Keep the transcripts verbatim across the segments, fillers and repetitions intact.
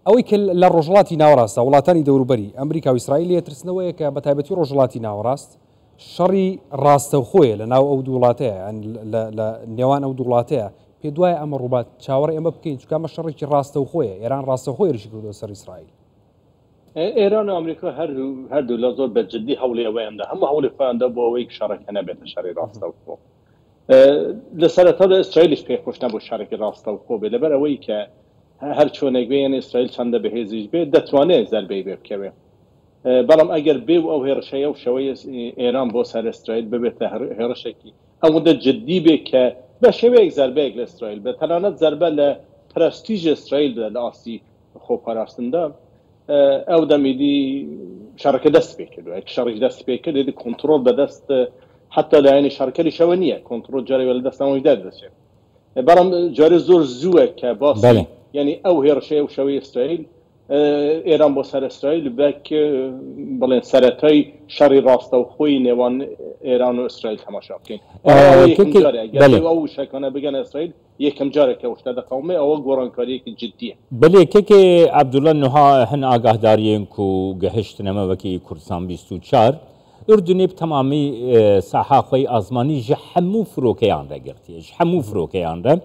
ئەوەی کە لە ڕۆژڵاتی ناوەڕاستە وڵاتانی دەوروبەری ئەمریکا و ئیسرائیل لێترسنەوەیە کە بە تایبەتی ڕۆژڵاتی ناوەڕاست شەڕی ڕاستەوخۆیە لە ناو ئەو دوو وڵاتەیە لە نێوان ئەو دوو وڵاتەیە پێ دوایە ئەمە ڕووبات چاوەڕ ئێمە بکەین چونکە ئەمە شەڕێکی ڕاستەوخۆیە ئێران ڕاستەوخۆی ڕیشی کردووە سەر ئیسرائیل. ئێران و ئەمریکا هەردوو لە زۆر بەجددی هەوڵی ئەوەیاندا هەموو هەوڵی خۆیاندا بۆ ئەوەی شەڕەکە نەبێتە شەڕی ڕاستەوخۆ. لە سەرەتادا ئیسرائیلیش پێخۆش نەبوو شەڕێکی ڕاستەوخۆ بێت لەبەر ئەوەی کە هەر چۆنێک بێ یعنی ئیسرائیل چەندە بەهێزیش بێت دەتوانێت زەربەی بێ بکەوێت. بەڵام ئەگەر بێ و ئەو هێرشەیە و شەوەی ئێران بۆ سەر ئیسرائیل ببێتە هێرشێکی ئەوەندە جددی بێت کە بە شێوەیەک زەربەیەک لە ئیسرائیل بێت تەنانەت زەربە لە پرەستیژ ئیسرائیل بدە لە ئاستی خۆپاراستندا ئەو دەمیدی شەڕەکە دەست پێ کردووە شەڕیش دەست پێ کرد دیدی کۆنتڕۆڵ بەدەست حتا لە یانی شەڕکەری شەوە نییە کۆنتڕۆل جارێ لە دەستەوەی دەردەچێت بەڵام جارێ زۆر زووە کە باسی یعنی ئەو هێرشەیە و شەوەی ئیسرائیل ئێران بۆ سەر ئیسرائیل بەک بڵێن سەرەتای شەڕی ڕاستەوخۆی نێوان ئێران و ئیسرائیل تەماشا بکەین ئەو شەکانە بگەن ئیسرائیل یەکەم جارێکە شتە دەقەومێ ئەوە گۆڕانکاریەکی جددیە. بەڵێ کێکێ عەبدوڵڵا نوها هەن ئاگاهداریەن و گەهشتنەمەوەکی کوردستان بیست و چوار ئوردونێ تەمامی ساحا خۆی ئازمانی ژە هەموو فرۆکەیان دەگرتیە ژە هەموو فرۆکەیان دە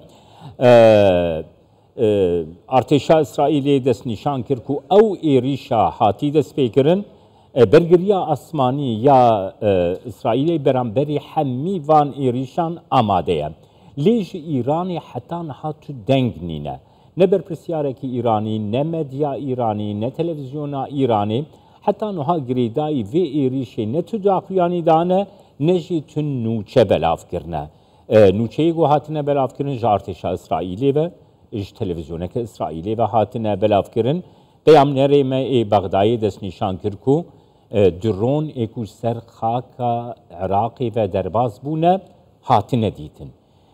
ئارتێشا ئیسرائیلێ دەستنیشان کرد و ئەو ئێریشە هاتی دەست پێکردن بەرگریە ئاسمانی یا ئیسرائیلێ بەرامبەری هەممی وان ئێریشان ئامادەیە لێژ ئیرانی حتا نەهاتوو دەنگ نینە نە بەرپرسیارێکی ئیرانی نە مەدیا ئیرانی نە تەلەڤیزیۆنا ئیرانی حتا نوها گرێدایی vê êrişê ne tu daxuyanî dane ne jî tu nûçe belavkirine. Nûçeyê got hatine belavkirin ji artêşa İsraîlê ve ji televizyoneke İsraîlê ve hatine belavkirin. Peyamnerê me ê Bexdayê destnîşan kir ku dron ê ku ser xaka Iraqê ve derbas bûne hatine dîtin.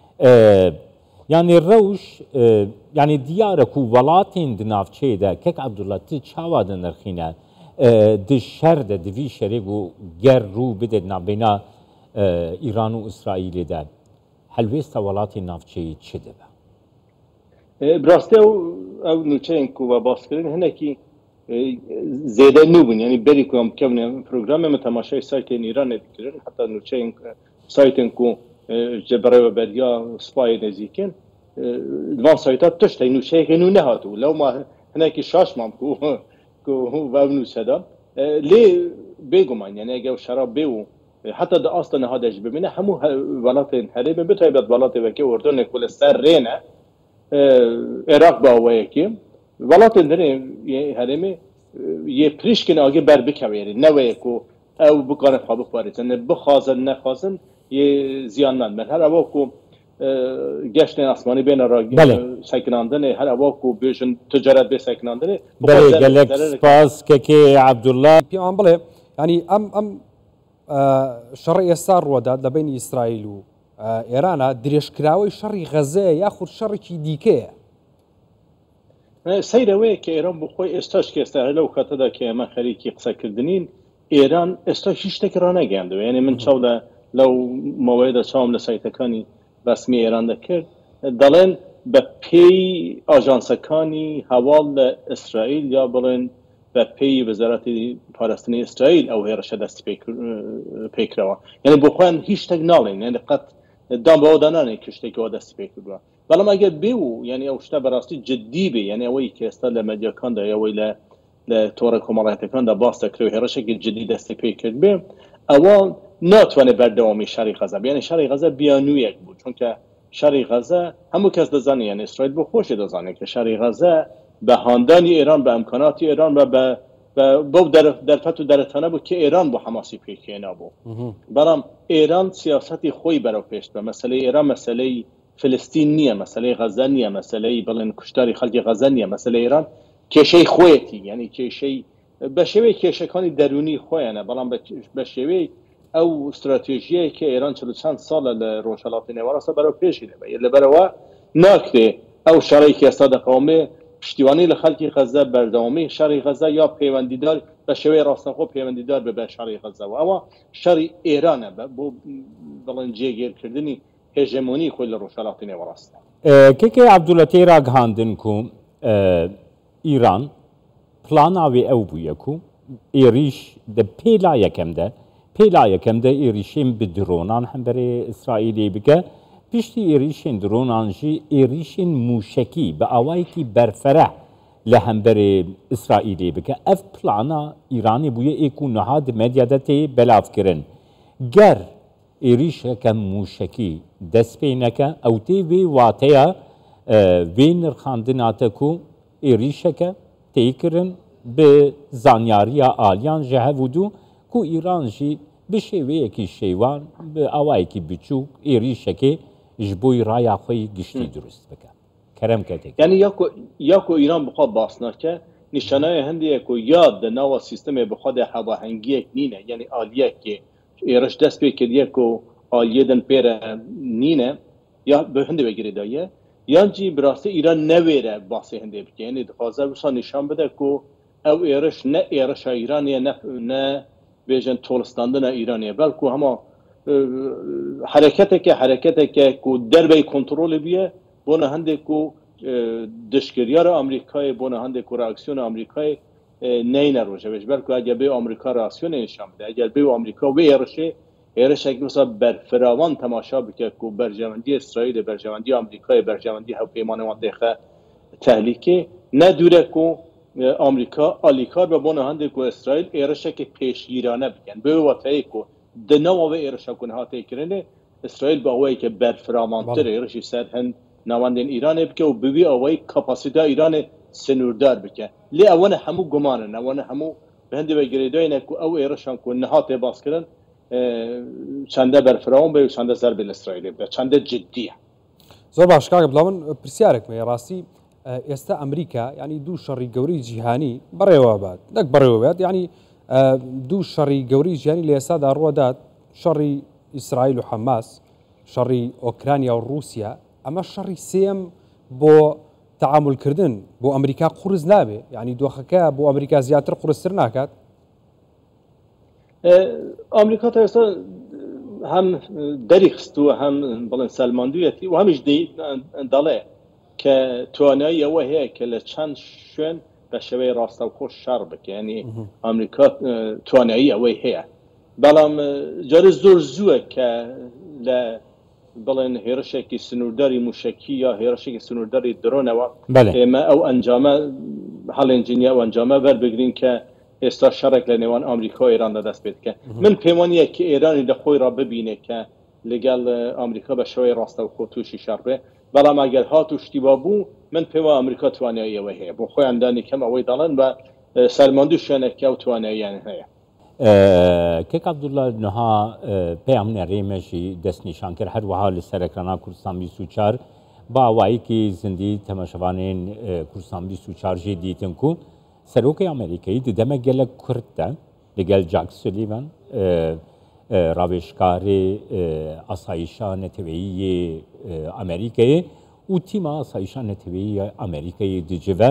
Yani rewş yani diyare ku welatên di navçeyê de kek Abdullah ti çawa de nirxîne di şer de di vî şerê got ger rû bide navbêhna İran û İsraîlê de helbêsta welatên navçeyê çi dibe? Bi rastî ew nûçeyên ku we bas kirin hinekî zêde nû bûn yanî berî ku em bikevne programê me temaşayê saytên Îranê dikirin heta nûçeyên saytên ku ji berê beriya spayê nêzîkin van sayta tiştê nûçeyekê nû nehatû lew ma hinekî şaş mam ku ev nûçe da lê bêguman yani eger şera bê û heta di asta nehade ji bimîne hemû welatên herêmê bi taybet welatê vekê Urdunê ku li ser rêne Iraq bawayekî welatên derê herêmê yê pirîşkên agê ber bikevêrî neweye ku ew bikarin xwe bixwarizin bixwazin nexwazin yê ziyanan me her ewa ku geştên asmanî bêne ra sekinandinê her ewa ku bêjin ticaret bê sekinandinê belê gelek spas kekê Abdullah pêman bڵێ yanî em em şerê êsta ڕوەدا لە بینی ئیسرائیل و ئێرانە درێژکراوەی شەڕی غەزەیە یاخود شەڕێکی دیکەیە سەیرەوەیە کە ئێران بۆ خۆی ئێستاش کە ئێستا لەو کاتەدا کە ئێمە خەریکی قسەکردنین ئێران ئێستا هیچ شتێکی ڕانەگەیاندەوە یعنی من چاو لە لەو ماوەیەدا چاوم لە سایتەکانی ڕسمی ئێران دەکرد دەڵێن بە پێی ئاژانسەکانی هەواڵ لە ئیسرائیل یا بڵێن بە پێی وەزارەتی پاراستنی ئیسرائیل ئەو هێرشە دەست پێکراوە یعنی بۆ خۆیان هیچ شتێک ناڵێن یعنی قەت دام بەەوە دانانێک کە شتێکەوە دەست پێ کردووە بەڵام ئەگەر بێ و یعنی ئەو شتە بەڕاستی جددی بێ یعنی ئەوەی کە ئێستا لە مەدیاکاندا ئەوەی لە لە تۆڕە کۆمەڵایەتەکاندا باس دەکرێت هێرشێکی جددی دەستی پێ کرد بێ ئەوە ناتوانێت بەردەوامی شەڕی غەزە بێ یعنی شەڕی غەزە بیانوویەک بوو چونکە شەڕی غەزە هەموو کەس دەزانێت یعنی ئیسرائیل بۆ خۆشی دەزانێت کە شەڕی غەزە بە هاندانی ئێران بە ئەمکاناتی ئێران بە بەو دەرفەت و دەرەتانە بوو کە ئێران بۆ حەماسی پێکهێنا بوو بەڵام ئێران سیاسەتی خۆی بەرەو پێش بە مەسەلەی ئێران مەسەلەی فلستین نییە مەسەلەی غەزە نییە مەسەلەی بڵێن کوشتاری خەڵکی غەزە نییە مەسەلەی ئێران کێشەی خۆیەتی یعنی کێشەی بە شێوەی کێشەکانی دەرونی خۆیانە بەڵام بە شێوەی ئەو استراتێژیەیە کە ئێران چل چەند ساڵە لە ڕۆژهەڵاتی نێوەڕاستە بەرەو پێشی دەبێت لەبەرەوە ناکرێ ئەو شەڕێکی ئێستا دەقەومێ پشتیوانی لە خەڵکی غەزە بەردەوامی شەڕی غەزە یا پەیوەندیدار بە شێوەی ڕاستەخۆ پەیوەندیدار بە بە شەڕی غەزەوە ئەوە شەڕی ئێرانە بۆ بڵێن جێگیرکردنی هێژەمۆنی خۆی لە ڕۆژهەڵاتی نێوەڕاستە کێکێ عەبدوڵڵا تێرا گەهاندن کو ایران پلاناوی او بویکو ایریش د پیلا یکم ده پیلا یکم ده ایریشین به درونان هم برای اسرائیلی بگه پیشتی ایریشین درونان جی ایریشین موشکی به آوائی کی برفره لهم برای اسرائیلی بگه اف پلانا ایرانی بویه ایکو نهاد مدیا ده تی بلاف کرن گر ایریش که موشکی دست پینه که او تی وی واتیا وی نرخاندناته کو ایریش که تی کرن به زانیاریا آلیان جهودو کو ایران جی به شیوه کی شیوان به آوائی کی بچوک ایریش که جبوی رایا خوی گشتی درست بکن کرم کتک یعنی یا کو یا کو ایران بخواد باسنا که نشانه هندی کو یاد نوا سیستم بخواد هواهنگی نینه یعنی آلیه که ایرش دست به کدیه کو آلیه دن پیر نینه یا به هنده بگیره دایه یان جی براسته ایران نویره باسی هنده بگه یعنی دخوازه بسا نشان بده کو او ایرش نه ایرش ایرانیه نه نه بیجن تولستاندن ایرانیه بلکه همه حرکته که حرکته که کو دربه کنترل بیه بونه هنده کو دشکریار آمریکای بونه هنده کو راکسیون آمریکای نه نروشه بش بلکه اگر به آمریکا راکسیون نشان بده اگر به آمریکا و ایرشه ایرش اگه مثلا برفراوان تماشا بکه که برجمندی اسرائیل برجمندی آمریکای برجمندی هواپیمان منطقه تهلیکی نه دوره که آمریکا آلیکار به بونه هنده که اسرائیل ایرش که پیشگیرانه بکن به وقتی که دنوا و ایرش کنه هاته کرنه اسرائیل با اوایی که برفراوانتر ایرشی سر هند نواندین ایران بکه و ببی اوایی کپاسیته ایران سنوردار بکه لی اوانه همو گمانن اوانه همو به هنده بگریده اینه که او ایرشان که نهاته باز کرن چنده برفراوان به و چنده ضرب اسرائیل به چنده جدیه زۆر باش کاکە بڵاو من پرسیارێکمە ڕاستی ئێستا ئەمریکا ینی دوو شەڕی گەوری جیهانی بەڕێوە بات نەک بەڕێوە بێت ینی دوو شەڕی گەوری ژیانی لە ئێستادا ڕوەدات شەڕی ئیسرائیل و حەماس شەڕی ئۆکرانیا و رووسیا ئەمە شەڕی سێم بۆ تەعاملکردن بۆ ئەمریکا قورس نابێ ینی دۆخەکە بۆ ئەمریکا زیاتر قورستر ناکات آمریکا تا ئێستا هم دەری خست و هم بڵێن سەلماندوویەتی و هەمیش دەڵێ کە توانایی ئەوە هەیە کە لە چەند شوێن بە شێوەی ڕاستەوخۆ شەڕ بکە ینی ئەمریکا توانایی ئەوەی هەیە بەڵام جارە زۆر زووە کە لە بڵێن هێرشێکی سنوورداری موشکی یا هێرشێکی سنوورداری درۆنەوە ئێمە ئەو ئەنجامە هەڵێنجینیا و ئەنجامە وەربگرین کە ئێستا شەڕێک لە نێوان ئەمریکا و ئێراندا دەست پێ بکە من پێم وانییە کە ئێرانی لە خۆی ڕا ببینێت کە لەگەڵ ئەمریکا بە شێوەی ڕاستەوخۆ تووشی شەڕ بێ بەڵام ئەگەر هات و شتیوا بوو من پێوە ئەمریکا توانایی ئەوە هەیە بۆ خۆیان دانی کەم ئەوەی دەڵێن بە سەلماندوو شوێنێکە و تواناییان هەیە کێک عەبدوڵڵا نەها پێیان نەڕێمەژی دەستنیشان کرد هەروەها لە سەرەکرانا کوردستان بیست و چوار با ئەوایەکی زیندی تەماشەوانین کوردستان بیست و چوار ژێ دیتن کو سەرۆکەی ئەمریکایی دەمە گەلە کوردە لەگەڵ جاک سولیڤان ڕاوێژکارێ ئاسایشا نەتەوەیی ئەمریکایە و تیمە ئاسایشا نەتەوەیی ئەمریکای دجڤە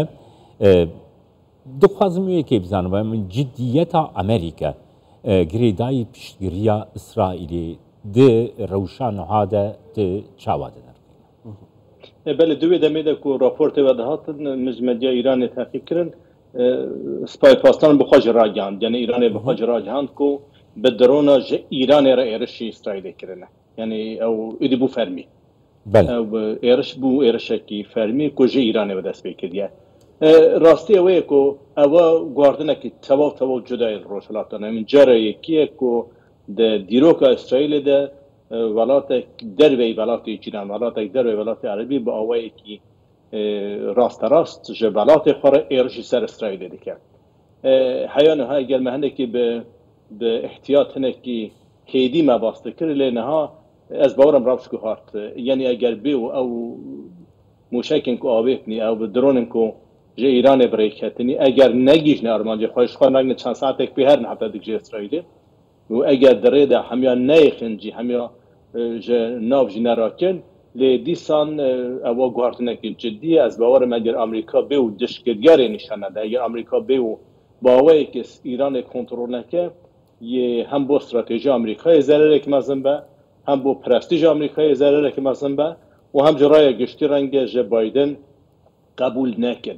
دخوازم وەیەکێ بزانم من جدیەتە ئەمریکا گرێدایی پشتگیریە ئیسرائیلی د ڕەوشا نەهادە چاوا دەدەن بەلێ دوێ دەمێدە و راپۆرتێ بەدەهاتن مزمەدیا ئیرانی تاقیبکردن سپای پاسداران بخواج راجعاند یعنی ایران بخواج راجعاند کو به درون ایران را ایرش اسرائیل کرده یعنی او ایدی بو فرمی بله او ایرش بو ایرش کی فرمی کو جه ایران به دست بکردیه راستی اوه کو او گواردنه کی توا توا جدای روشلاتان من جره یکیه کو د دیروک اسرائیل ده ولات دروی ولات ایران ولات دروی ولات عربی با اوه کی راست راست جبلات خوره ایرشی سر اسرائیل دیگر حیانه ها اگر مهنه که به به احتیاط هنه که کیدی ما باسته کرد لینها از باورم رابش که هارت یعنی اگر بیو او موشکن که آبیتنی او به درونن که جه ایران بریکتنی اگر نگیش نه ارمانجه خواهش خواه نگنه چند ساعتک بیهر نه حتی دیگه اسرائیلی و اگر دریده همیان نیخنجی همیان جه ناف جی نراکن لی دیسان او گواردنه که جدیه از باورم اگر امریکا بیو دشکرگاری نشانه ده اگر امریکا بیو باوری که ایران کنترل نکه یه هم با استراتژی امریکای ضرره که مزن به هم با پرستیژ امریکای ضرره که مزن به و هم جرای گشتی رنگ ج بایدن قبول نکن ج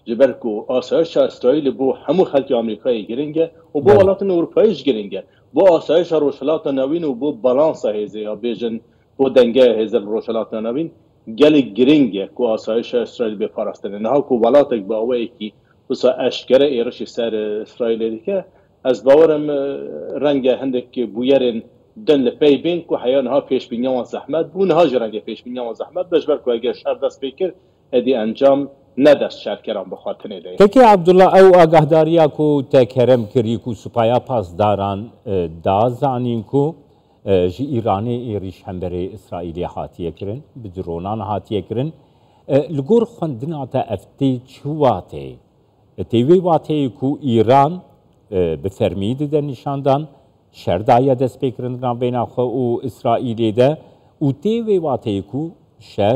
جبرکو آسایش اسرائیل بو همو خلک آمریکایی گرینگه و بو ولات اروپاییش گرینگه بو آسایش روشلات نوین و بو بالانس هزه یا بیجن بو دنگه هزه روشلات نوین گل گرینگه کو آسایش اسرائیل به پاراستنه نه کو ولات با اوی کی بس اشکره ایرش سر اسرائیل دیگه از باورم رنگ هندک بویرن دن لپی بین کو حیان ها پیش بینیان زحمت بون ها جرنگ پیش بینیان زحمت بجبر کو اگر شر دست بکر ادی انجام ندست شرکران بخاطر نده تکی عبدالله او آگهداریا کو تکرم کری کو سپایا پاسداران دا زانین کو جی ایرانی ایریش همبری اسرائیلی هاتیه کرن بدرونان هاتیه کرن لگور خوندنا تا افتی چواته تیوی واته کو ایران بفرمید ده نشاندان شردایا دست بکرندنا بین خو و اسرائیلی ده و تیوی واته کو شر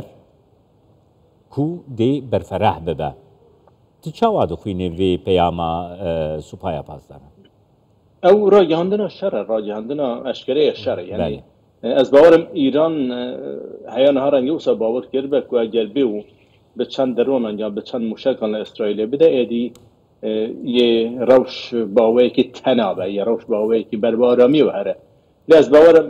کو دی برفرح ببه تچاوا دخوینه وی پیاما سپایا پاسداران او راجعاندنا شر راجعاندنا اشکره شر یعنی از باورم ایران هیان ها رنگی اوسا باور کرده که اگر بیو به چند درون یا به چند مشکل اسرائیل بده ایدی یه روش باوی که تنابه یه روش باوی که بربارامی و هره لی از باورم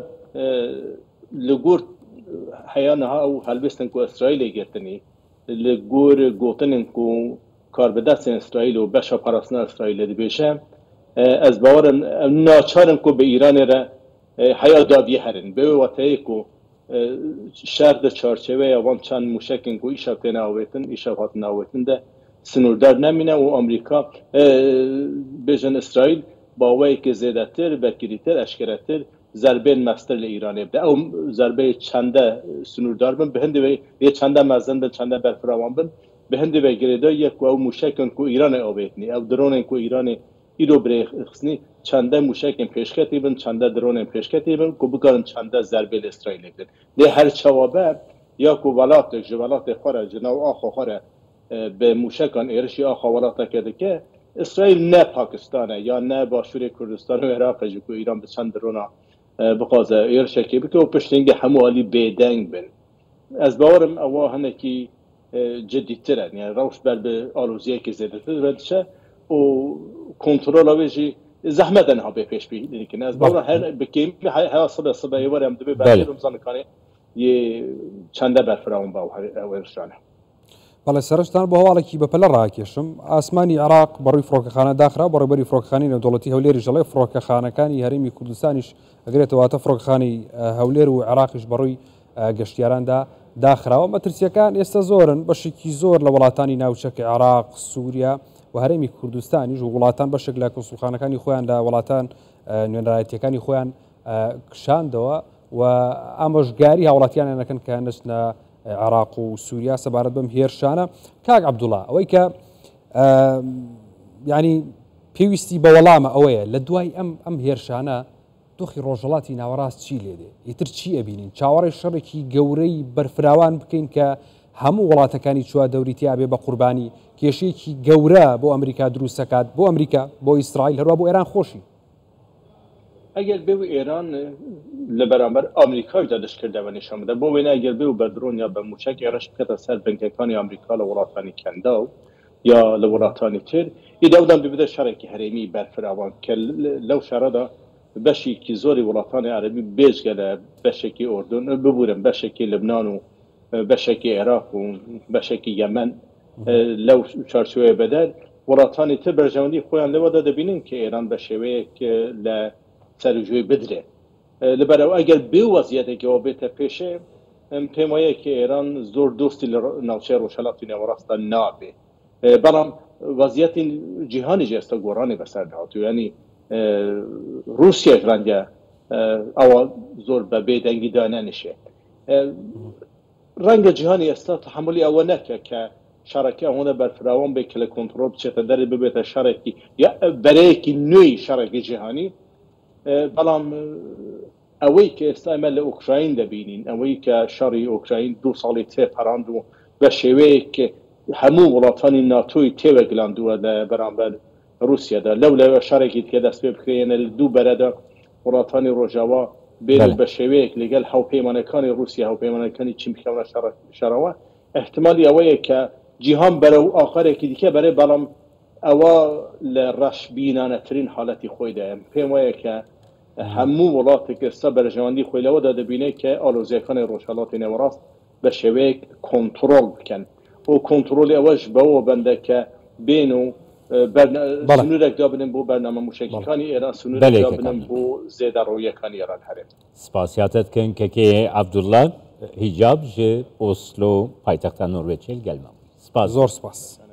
لگور هیان ها او هلبستن که اسرائیل گرتنی لگور گوتنن که کار به دست اسرائیل و بشا پراسنا اسرائیل دی بشه از باورم ناچارم که به ایران را حیات دابیه هرن به وقتی که شرط چارچوبه اوان چند مشکن که ایشاب تناویتن ایشاب هات ناویتن ده سنوردار نمینه و امریکا بجن اسرائیل باوی که زیده تر بکریتر اشکرتر ضربه مستر ایرانی بده او ضربه چنده سنوردار بن به هنده یه چنده مزن بن چنده برفراوان بن به هنده بگریده یک او مشکن که ایران آویتنی او درون که ایران ایرو برخصنی چنده مشکن پیشکتی بن چنده درون پیشکتی بن که بکارن چنده ضربه اسرائیل بن ده هر چوابه یا که ولات جوالات خوره جناو آخو خوره به مشکن ایرشی آخو ولات کرده که اسرائیل نه پاکستانه یا نه باشور کردستان و عراق جو که ایران به چند درونا بخوازه ایرشکی بکه و پشتنگ هموالی بیدنگ بن از باورم اوه هنه که جدی ترن یعنی روش بر به آلوزیه که زیده تر و کنترل آویجی زحمت انها به پیش بگیری که از باور هر بکیم هر صبح صبح یه وارم دبی بعد رمضان کنه یه چنده برفراون با او ارشانه. بله سرشتان به حوالی به پله راه کشم آسمانی عراق بروی فروکخانه داخل بروی بری فروکخانه دولتی هولیری جلای فروکخانه کانی هرمی کردستانیش اگر تو آتا فروکخانه هولیر و عراقش بروی گشتیاران دا داخل و مترسیکان استزورن بشکی زور لولاتانی ناوچک عراق سوریا و هەرێمی کوردستانیش و وڵاتان بەشێک لە کۆسوڵخانەکانی خۆیان لە وڵاتان نوێنەرایەتیەکانی خۆیان کشاندەوە و ئامۆژگاری هاوڵاتیانیان دەکەن کە نەچنە عراق و سووریا سەبارەت بەم هێرشانە. کاک عەبدوڵڵا ئەوەی کە ینی پێویستی بە وەڵامە ئەوەیە لە دوای ئەم ئەم هێرشانە دۆخی ڕۆژهەڵاتی ناوەڕاست چی لێ دێ ئیتر چی ئەبینین چاوەڕێی شەڕێکی گەورەی بەرفراوان بکەین کە هەموو وڵاتەکانی چوە دەوریتیا بێ بە قوربانی کێشەیەکی گەورە بۆ ئەمریکا دروست دەکات بۆ ئەمریکا بۆ ئیسرائیل هەروە بۆ ئێران خۆشی ئەگەر بێ ئێران لە بەرامبەر ئەمریکاش دەستکردەوە نیشان بدە بۆ وێنە ئەگەر بێ و بە درۆن یا بە موچەک ئێرەش بکەتە سەر بنکەکانی ئەمریکا لە وڵاتانی کەندا و یا لە وڵاتانی تر ئیدەودان ببدە شەڕێکی هەرێمی بەرفراوان کە لەو شەڕەدا بەشێکی زۆری وڵاتانی عەرەبی بێژگە لە بەشێکی ئوردون ببورن بەشێکی لبنان و بەشێکی عێراق و بەشێکی یەمەن لەو چارچوبەیە بەدەر وڵاتانی تر بەرژەوەندی خۆیان لەوەدا دەبینن کە ئێران بە شێوەیەک لە سەرژوێ بدرێت لەبەرەوە ئەگەر بێ وەزیەتێکەوە بێتە پێشێ پێم وایە کە ئێران زۆر دۆستی لە ناوچەی ڕۆژهەڵاتی ناوەڕاستە نابێ بەڵام وەزیەتی جیهانیش ئێستا گۆڕانی بەسەر هاتووە ینی رووسیاش ڕەنگە ئەوە زۆر بە بێدەنگی دانەنیشێ ڕەنگە جیهانی ئێستا تەحملی ئەوە نەکە کە شەڕەکە ئەوەندە بەرفراوان بێت کە لە کۆنتڕۆڵ بچێتە دەرێ ببێتە شەڕێکی یا بەرەیەکی نوێی شەڕێکی جیهانی بەڵام ئەوەی کە ئێستا ئێمە لە ئوکراین دەبینین ئەوەی کە شەڕی ئوکراین دوو ساڵی تێپەڕاند و بە شێوەیەک کە هەموو وڵاتانی ناتۆی تێوەگلاندووە لە بەرامبەر رووسیادا لەو لەوە شەڕێکی کە دەست پێ بکرێنە لە دوو بەرەدا وڵاتانی ڕۆژاوا بێت بە شێوەیەک لەگەڵ هاوپەیمانەکانی رووسیا هاوپەیمانەکانی چین بکەونە شەڕەوە احتمالی ئەوەیە کە جیهان بەرەو ئاخرێکی دیکە بەرێ بەڵام ئەوە لە ڕەشبینانەترین حالەتی خۆیدایم پێم وایە کە هەموو وڵاتێک ئێستا بەرژەوەندی خۆی لەوەدا دەبینێت کە ئالۆزیەکانی ڕۆژهەڵاتی نێوەڕاست بە شێوەیەک کۆنتترۆل بکەن و کۆنتترۆلی ئەوەش بەوە بەندە کە بێن و سنوورێکدا بنن بۆ بەرنامە موشکیەکانی ئێران سنوورێکدا بنن بۆ زێدە ڕۆیەکانی ئێران هەرێت سپاسیاتت کن کەکێ عەبدوڵڵا هیجاب ji ئۆسلۆ پایتەختە نۆروێجیل گەلمە زۆر سپاس.